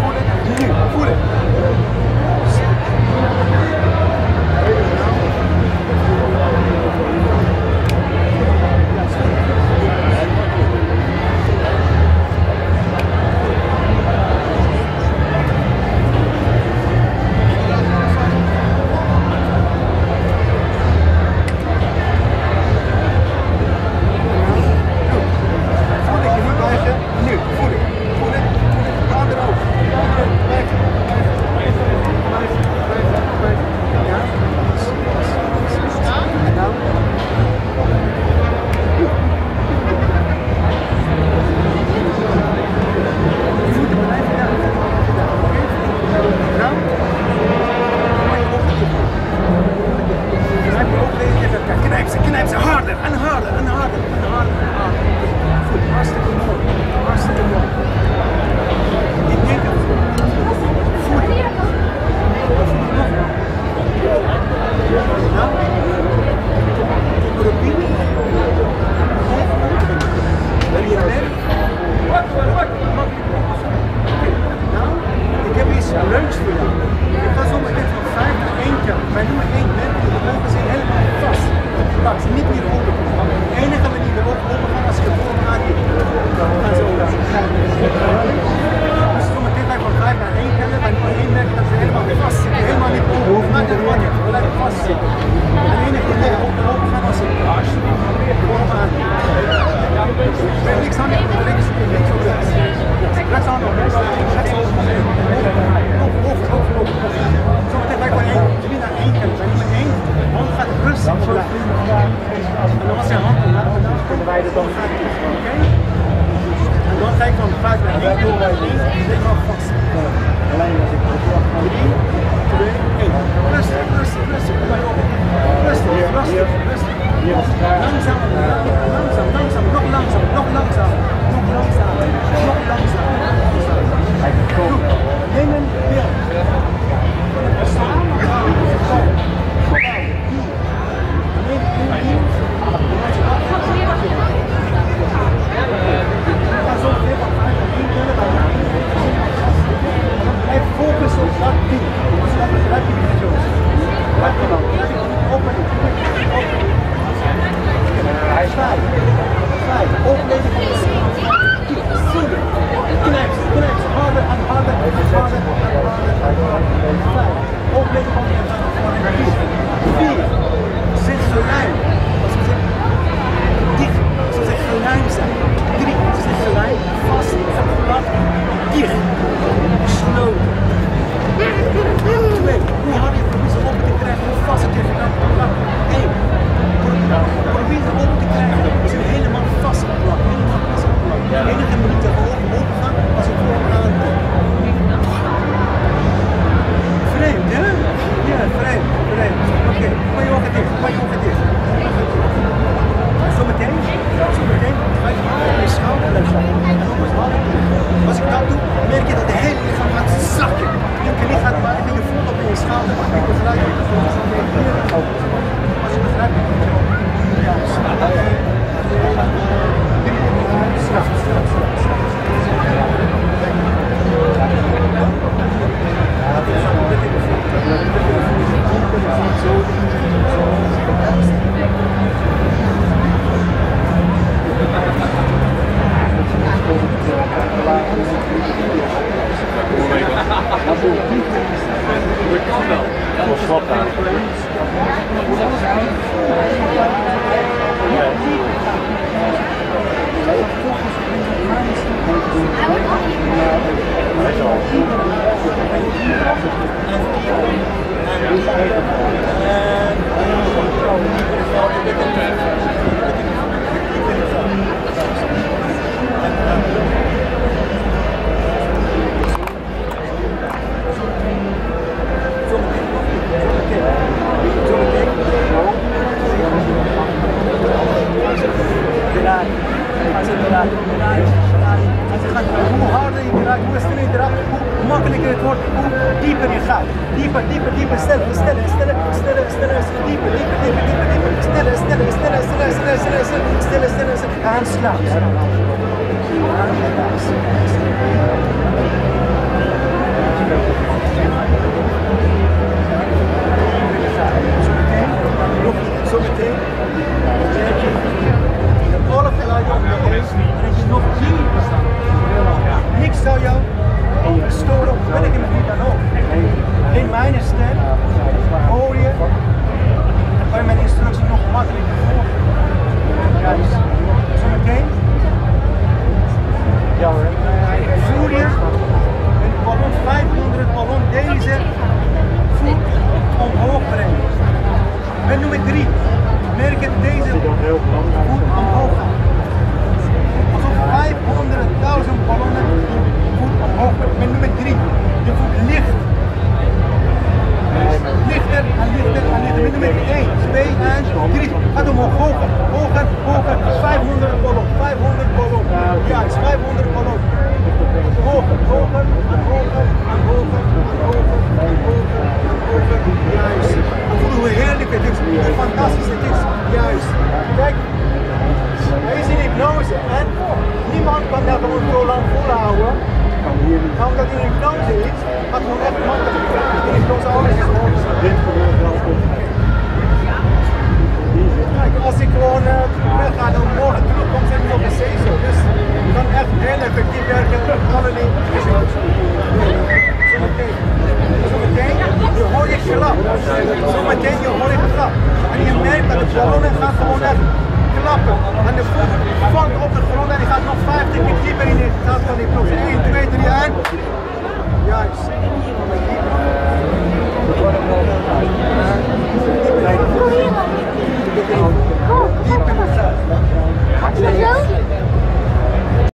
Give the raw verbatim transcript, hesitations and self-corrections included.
voelen. Nu, voelen. Aanslaan. ben ik hem niet dan ook. In mijn stem, hoor je, dan kan je mijn instructie nog makkelijker volgen. Juist. Zometeen. Ja hoor. Voer je een ballon vijfhonderd ballon deze voet omhoog brengen. Met nummer drie. Merk het deze voet omhoog gaat. Alsof vijfhonderdduizend ballonnen voet omhoog brengen. Met nummer drie. Je voet licht. Lichter en lichter en lichter. Met nummer één, twee en drie. Gaat omhoog. Hoger, hoger, hoger. vijfhonderd ballon, vijfhonderd ballon. Ja, het is vijfhonderd ballon. Hoger, hoger, en hoger, en hoger, en hoger, en hoger, en hoger. Juist. Dan voelen hoe heerlijk het is, hoe fantastisch het is. Juist. Kijk, hij is in hypnose en niemand kan dat gewoon zo lang volhouden. Maar omdat hij in hypnose is, gaat gewoon echt makkelijk. In hypnose alles is mogelijk. Kijk, als ik gewoon uh, wegga en morgen terugkom, zijn we nog een zezel. Dus je kan echt heel effectief werken. Allerlei Zometeen. Zometeen, je hoort je klap. Zometeen, je hoort je klap. En je merkt dat de ballonnen gaan gewoon echt klappen. En de voet vangt op de grond en die gaat nog vijftig keer dieper in de staat van die proef. één, twee, drie en... Juist.